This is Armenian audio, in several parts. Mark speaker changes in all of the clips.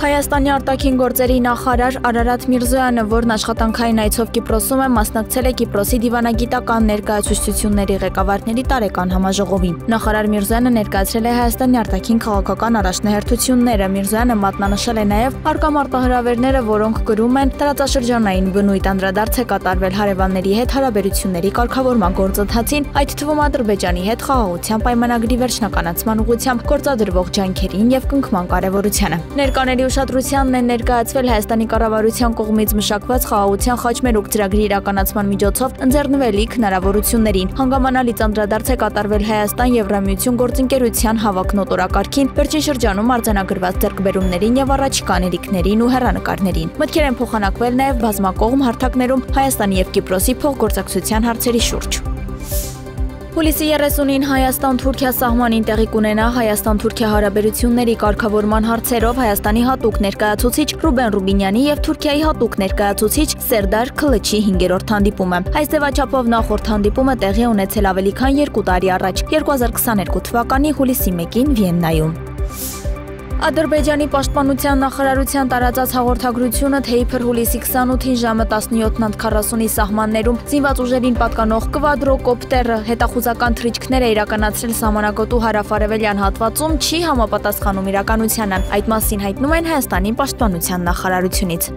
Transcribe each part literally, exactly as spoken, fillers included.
Speaker 1: Հայաստանի արտաքին գործերի նախարար Արարատ Միրզոյանը, որն աշխատանքային այցով Կիպրոսում է, մասնակցել է Կիպրոսի դիվանագիտական ներկայացուցչությունների ղեկավարների տարեկան համաժողովին։ Նախարար Միրզոյանը ներկայացրել է Հայաստանի արտաքին քաղաքական առաջնահերթությունները։ Միրզոյանը մատնանշել է նաև առկա մարտահրավերները, որոնք կրում են տարածաշրջանային բնույթ, անդրադարձ է կատարվել հարևանների հետ հարաբերությունների կարգավորման գործընթացին, այդ թվում Ադրբեջանի հետ խաղաղության պայմանագրի վերջնականացման ուղղությամբ գործադրվող ջանքերին և կնքման կարևորությանը։ Ներկաների ուշադրությանն են ներկայացվել Հայաստանի կառավարության կողմից մշակված խաղաղության խաչմերուկ ծրագրի իրականացման միջոցով ընձեռնվելիք հնարավորություններին։ Հանգամանալից անդրադարձ է կատարվել Հայաստան-Եվրամիություն գործընկերության հավակնոտ օրակարգին, վերջին շրջանում արձանագրված ձեռքբերումներին և առաջիկա անելիքներին ու հեռանկարներին։ Մտքեր են փոխանակվել նաև բազմակողմ հարթակներում Հայաստանի և Կիպրոսի փոխգործակցության հարցերի շուրջ։ Հուլիսի երեսունին Հայաստան-Թուրքիա սահմանին տեղի կունենա Հայաստան-Թուրքիա հարաբերությունների կարգավորման հարցերով Հայաստանի հատուկ ներկայացուցիչ Ռուբեն Ռուբինյանի և Թուրքիայի հատուկ ներկայացուցիչ Սերդար Քլիչի հինգերորդ հանդիպումը։ Այս ձևաչափով նախորդ հանդիպումը տեղի ունեցել ավելի քան երկու տարի առաջ, երկու հազար քսաներկու թվականի հուլիսի մեկին Վիեննայում։ Ադրբեջանի պաշտպանության նախարարության տարածած հաղորդագրությունը, թե իբր հուլիսի քսանութին ժամը տասնյոթ քառասունի սահմաններում զինված ուժերին պատկանող կվադրոկոպտերը հետախուզական թռիչքներ է իրականացրել սահմանակոտու հարավ-արևելյան հատվածում, չի համապատասխանում իրականությանը։ Այդ մասին հայտնում են Հայաստանի պաշտպանության նախարարությունից։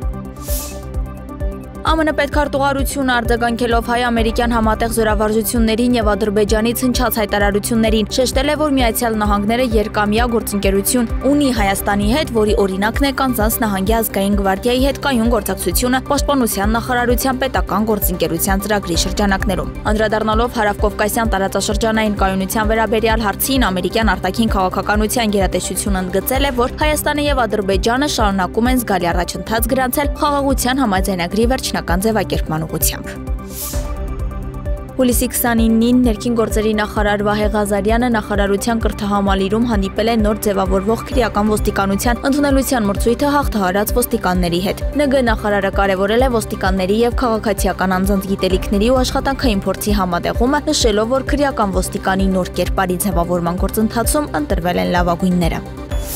Speaker 1: ԱՄՆ պետքարտուղարությունը արձագանքելով հայ-ամերիկյան համատեղ զորավարժություններին և Ադրբեջանից հնչած հայտարարություններին շեշտել է, որ Միացյալ Նահանգները երկամյա գործընկերություն ունի Հայաստանի հետ, որի օրինակն է Կանզաս նահանգի ազգային գվարդիայի հետ կայուն գործակցությունը պաշտպանության նախարարության պետական գործընկերության ծրագրի շրջանակներում։ Անդրադառնալով հարավկովկասյան տարածաշրջանային կայունության վերաբերյալ հարցին, ամերիկյան արտաքին քաղաքականության գերատեսչությունը ընդգծել է, որ Հայաստանը և Ադրբեջանը շարունակում են զգալի առաջընթաց գրանցել խաղաղության համաձայնագրի վերջնական ձևակերպման ուղղությամբ։ Հուլիսի քսանինին ներքին գործերի նախարար Վահե Ղազարյանը նախարարության կրթահամալիրում հանդիպել է նոր ձևավորվող քրեական ոստիկանության ընդունելության մրցույթը հաղթահարած ոստիկանների հետ։ Ն Գ նախարարը կարևորել է ոստիկանների և քաղաքացիական անձանց գիտելիքների ու աշխատանքային փորձի համատեղումը, նշելով, որ քրեական ոստիկանի նոր կերպարի ձևավորման գործընթացում ընտրվել են լավագույնները։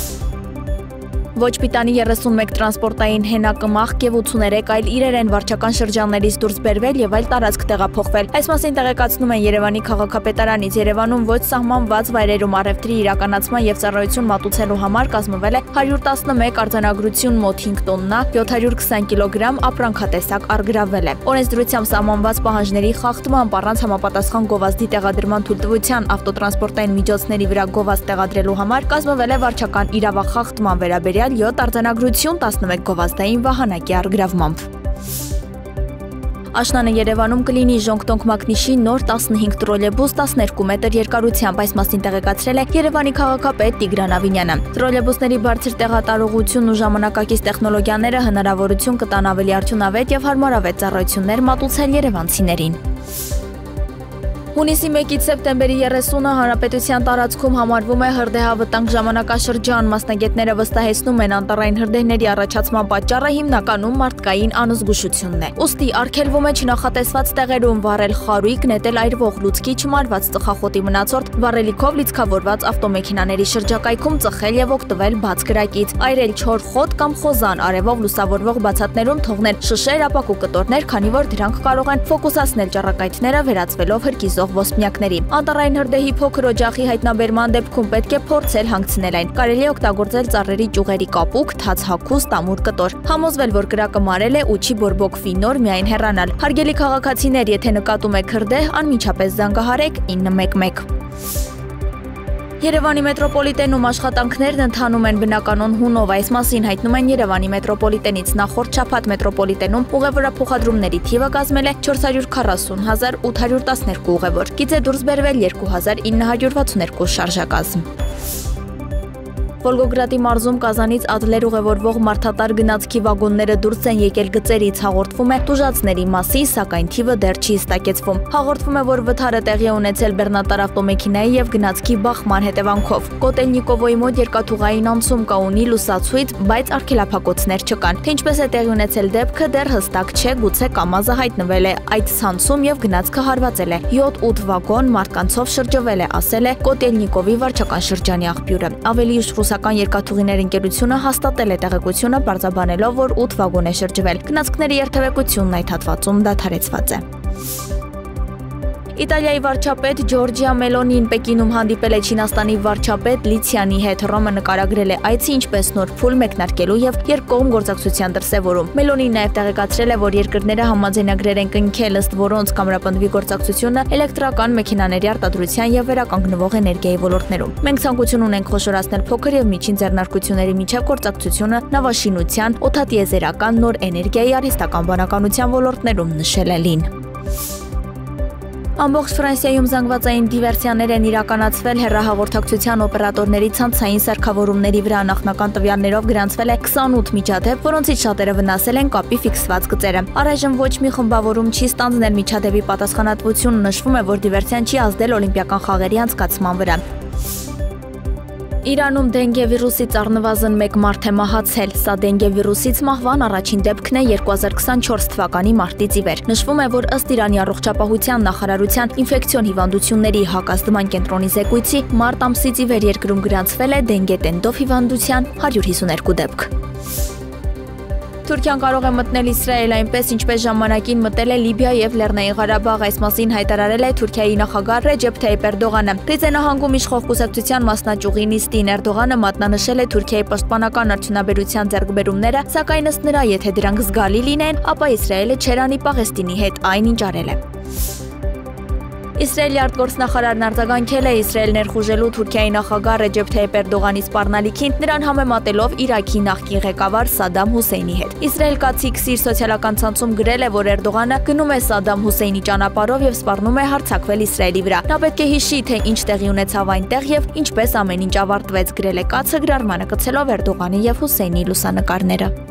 Speaker 1: Ոչ պիտանի երեսունմեկ տրանսպորտային հենակմախք և ութսուներեք այլ իրերեն վարչական շրջաններից դուրս բերվել և այլ տարածք տեղափոխվել։ Այս մասին տեղեկացնում են Երևանի քաղաքապետարանից։ Երևանում ոչ սահմանված վայրերում առևտրի իրականացման և ծառայություն մատուցելու համար կազմվել է հարյուր տասնմեկ արձանագրություն, մոտ հինգ տոննա, յոթ հարյուր քսան կիլոգրամ ապրանքատեսակ առգրավվել է։ Օրենսդրությամբ սահմանված պահանջների խախտմամբ առանց համապատասխան գովազդի տեղադրման թույլտվության ավտոտրանսպորտային միջոցների վրա գովազդ տեղադրելու համար կազմվել է վարչական իրավախախտման վերաբերյալ յոթ արձանագրություն տասնմեկ գովազդային վահանակի առգրավմամբ։ Աշնանը Երևանում կլինի Ժոնգտոնգ Մակնիշի նոր տասնհինգ տրոլեյբուս տասներկու մետր երկարությամբ, այս մասին տեղեկացրել է Երևանի քաղաքապետ Տիգրան Ավինյանը։ Տրոլեյբուսների բարձր տեղատարողությունն ու ժամանակակից տեխնոլոգիաները հնարավորություն կտան ավելի արդյունավետ և հարմարավետ ծառայություններ մատուցել երևանցիներին։ Հունիսի մեկից սեպտեմբերի երեսունը հանրապետության տարածքում համարվում է հրդեհավտանգ ժամանակաշրջան։ Մասնագետները վստահեցնում են, անտառային հրդեհների առաջացման պատճառը հիմնականում մարդկային անզգուշությունն է։ Ուստի արգելվում է չնախատեսված տեղերում վառել խարույկ, նետել այրվող լուցկի, չմարված ծխախոտի մնացորդ, վառելիքով լիցքավորված ավտոմեքենաների շրջակայքում ծխել և օգտվել բաց կրակից, այրել չոր խոտ կամ խոզան, արևով լուսավորվող բացատներում թողնել շշեր, ապակու կտորներ, քանի որ դրանք կարող են ֆոկուսացնել ճառագայթները, վերածվելով հրկիզող ոսպնյակների։ Անտառային հրդեհի փոքր օջախի հայտնաբերման դեպքում պետք է փորձել հանգցնել այն։ Կարելի է օգտագործել ծառերի ճյուղերի կապուկ, թաց հագուստ, ամուր կտոր։ Համոզվել, որ կրակը մարել է ու չի բորբոքվի, նոր միայն հեռանալ։ Հարգելի քաղաքացիներ, եթե նկատում եք հրդեհ, անմիջապես զանգահարեք ինը մեկ մեկ։ Երևանի մետրոպոլիտենում աշխատանքներն ընթանում են բնականոն հունով, այս մասին հայտնում են Երևանի մետրոպոլիտենից։ Նախորդ շաբաթ մետրոպոլիտենում ուղևորափոխադրումների թիվը կազմել է չորս հարյուր քառասուն հազար ութ հարյուր տասներկու ուղևոր, գիծ է դուրս բերվել երկու հազար ինը հարյուր վաթսուներկու շարժակազմ։ Վոլգոգրադի մարզում Կազանից Ադլեր ուղևորվող մարդատար գնացքի վագոնները դուրս են եկել գծերից, հաղորդվում է տուժածների մասին, սակայն թիվը դեռ չի հստակեցվում։ Հաղորդվում է, որ վթարը տեղի է ունեցել բեռնատար ավտոմեքենայի և գնացքի բախման հետևանքով։ Կոտելնիկովոյի մոտ երկաթուղային անցում կա, ունի լուսացույց, բայց արգելափակոցներ չկան։ Թե ինչպես է տեղի ունեցել դեպքը, դեռ հստակ չէ, գուցե կամազը հայտնվել է այդ ցանցում և գնացքը հարվածել է։ յոթ ութ վագոն մարդկանցով շրջվել է, ասել է Կոտելնիկովի վարչական շրջանի աղբյուրը։ Ավելի ուշ ռուսական երկաթուղիներ ընկերությունը հաստատել է տեղեկությունը, պարզաբանելով, որ ութ վագոն է շրջվել։ Գնացքների երթևեկությունն այդ հատվածում դադարեցված է։ Իտալիայի վարչապետ Ջորջիա Մելոնին Պեկինում հանդիպել է Չինաստանի վարչապետ Լի Ցյանի հետ։ Ռոմը նկարագրել է այցի ինչպես նոր փուլ մեկնարկելու եւ երկկողմ գործակցության դրսեւորում։ Մելոնին նաեւ տեղեկացրել է, որ երկրները համաձայնագրեր են կնքել, ըստ որոնց կամրապնդվի գործակցությունը էլեկտրական մեքենաների արտադրության եւ վերականգնվող էներգիայի ոլորտներում։ Մենք ցանկություն ունենք խոշորացնել փոքր եւ միջին ձեռնարկությունների միջև գործակցությունը նավաշինության, օդատիեզերական, նոր էներգիայի, արհեստական բանականության ոլորտներում, նշել է Լին։ Ամբողջ Ֆրանսիայում զանգվածային դիվերսիաներ են իրականացվել հեռահաղորդակցության օպերատորների ցանցային սարքավորումների վրա։ Նախնական տվյալներով գրանցվել է քսանութ միջադեպ, որոնցից շատերը վնասել են կապի ֆիքսված գծերը։ Առայժմ ոչ մի խմբավորում չի ստանձնել միջադեպի պատասխանատվություն, նշվում է, որ դիվերսիան չի ազդել օլիմպիական խաղերի անցկացման վրա։ Իրանում դենգե վիրուսից առնվազն մեկ մարդ է մահացել։ Սա դենգե վիրուսից մահվան առաջին դեպքն է երկու հազար քսանչորս թվականի մարտից ի վեր։ Նշվում է, որ ըստ Իրանի առողջապահության նախարարության ինֆեկցիոն հիվանդությունների հակազդման կենտրոնի զեկույցի մարտ ամսից ի վեր երկրում գրանցվել է դենգե տենդով հիվանդության հարյուր հիսուներկու դեպք։ Թուրքիան կարող է մտնել Իսրայել այնպես, ինչպես ժամանակին մտել է Լիբիա եւ Լեռնային Ղարաբաղ, այս մասին հայտարարել է Թուրքիայի նախագահ Ռեջեփ Թայիփ Էրդողանը։ Ռիզե նահանգում իշխող կուսակցության մասնաճյուղի նիստին Էրդողանը մատնանշել է Թուրքիայի պաշտպանական արդյունաբերության ձեռքբերումները, սակայն ըստ նրա, եթե դրանք զգալի լինեն, ապա Իսրայելը չէր անի Պաղեստինի հետ այն, ինչ արել է։ Իսրայելի արտգործնախարարն արձագանքել է Իսրայել ներխուժելու Թուրքիայի նախագահ Ռեջեփ Թայիփ Էրդողանի սպառնալիքին, նրան համեմատելով Իրաքի նախկին ղեկավար Սադամ Հուսեյնի հետ։ Իսրայել կացի Քսիր սոցիալական ցանցում գրել է, որ Էրդողանը գնում է Սադամ Հուսեյնի ճանապարհով եւ սպառնում է հարձակվել Իսրայելի վրա։ Նա պետք է հիշի, թե ինչ տեղի ունեցավ այնտեղ եւ ինչպես ամեն ինչ ավարտվեց, գրել է կացը, գրառմանը կցելով Էրդողանի եւ Հուսեյնի լուսանկարները։